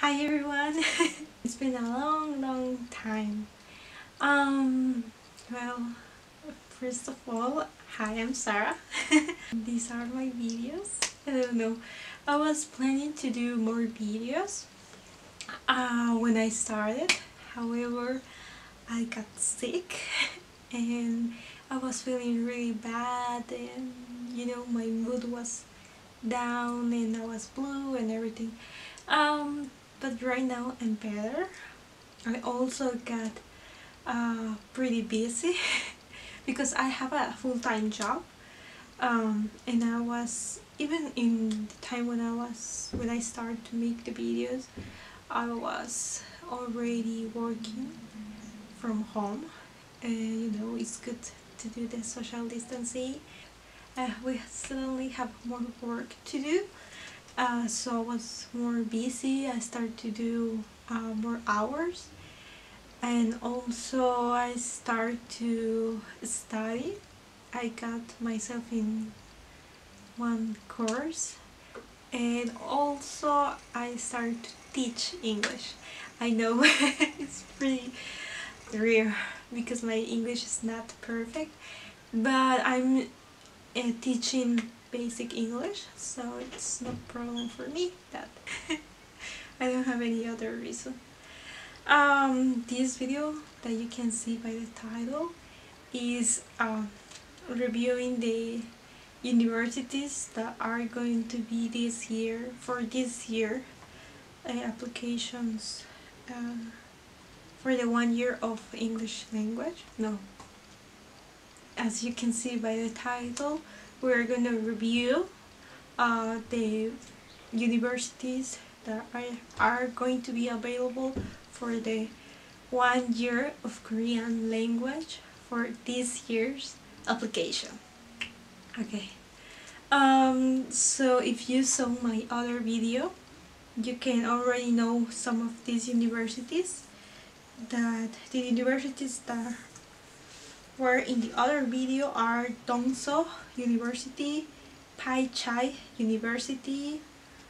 Hi everyone. It's been a long time. Well, first of all, hi, I'm Sarah. These are my videos. I don't know. I was planning to do more videos when I started. However, I got sick and I was feeling really bad, and my mood was down and I was blue and everything. But right now I'm better. I also got pretty busy because I have a full-time job. And I was, even in the time when I started to make the videos, I was already working from home. It's good to do the social distancing. We suddenly have more work to do, so I was more busy. I started to do more hours, and also I started to study. I got myself in one course, and also I started to teach English. I know it's pretty rare because my English is not perfect, but I'm teaching basic English, so it's no problem for me that I don't have any other reason. This video that you can see by the title is reviewing the universities that are going to be this year, for this year, applications for the 1 year of English language. No, as you can see by the title, we're going to review the universities that are going to be available for the 1 year of Korean language for this year's application. Okay. So if you saw my other video, you can already know some of these universities. That the universities that were in the other video are Dongso University, Pai Chai University,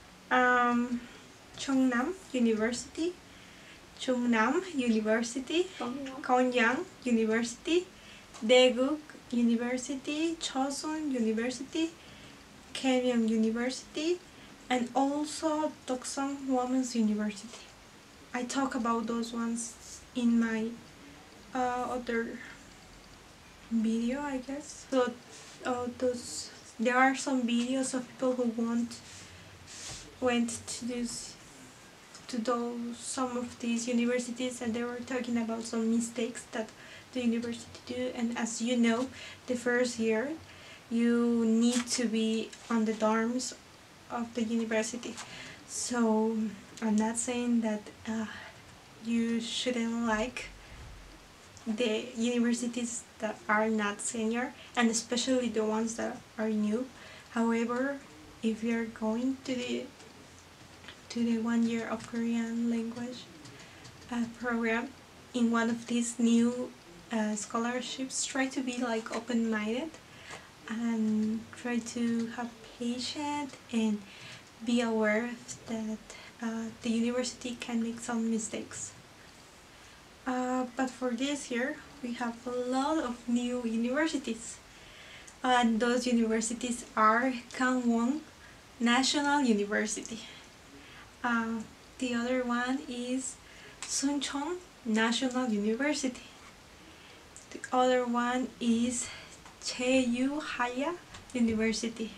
Chongnam University, Chungnam University, Gonyang University, Daegu University, Chosun University, Kenyang University, and also Toksong Women's University. I talk about those ones in my other video, I guess. So there are some videos of people who went to those some of these universities, and they were talking about some mistakes that the university do. And as you know, the first year you need to be on the dorms of the university. So I'm not saying that you shouldn't like the universities that are not senior, and especially the ones that are new. However, if you're going to the 1 year of Korean language program in one of these new scholarships, try to be like open-minded and try to have patience and be aware that the university can make some mistakes. But for this year, we have a lot of new universities, and those universities are Gangwon National University. The other one is Suncheon National University. The other one is Jeju Haya University.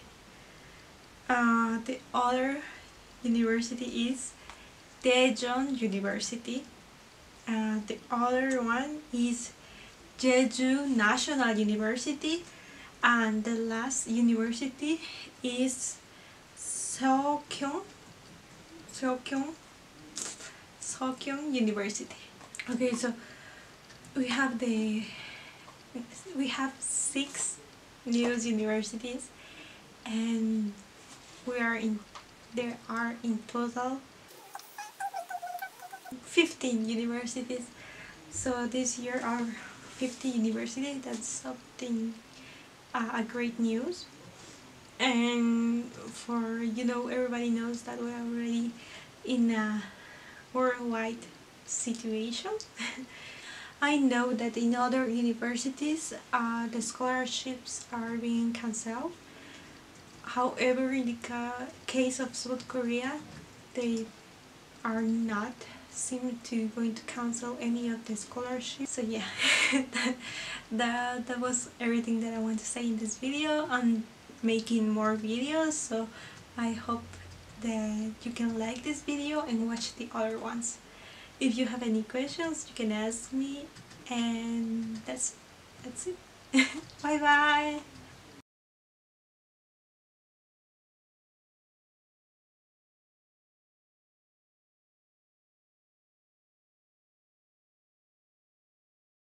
The other university is Daejeon University. The other one is Jeju National University, and the last university is Seokyeong University. Okay, so we have 6 new universities, and there are in total 15 universities. So this year are 50 universities. That's something a great news. And for everybody knows that we're already in a worldwide situation. I know that in other universities the scholarships are being cancelled. However, in the case of South Korea, they are not seem to going to cancel any of the scholarships. So yeah, that was everything that I want to say in this video. I'm making more videos, so I hope that you can like this video and watch the other ones. If you have any questions, you can ask me, and that's it. Bye bye.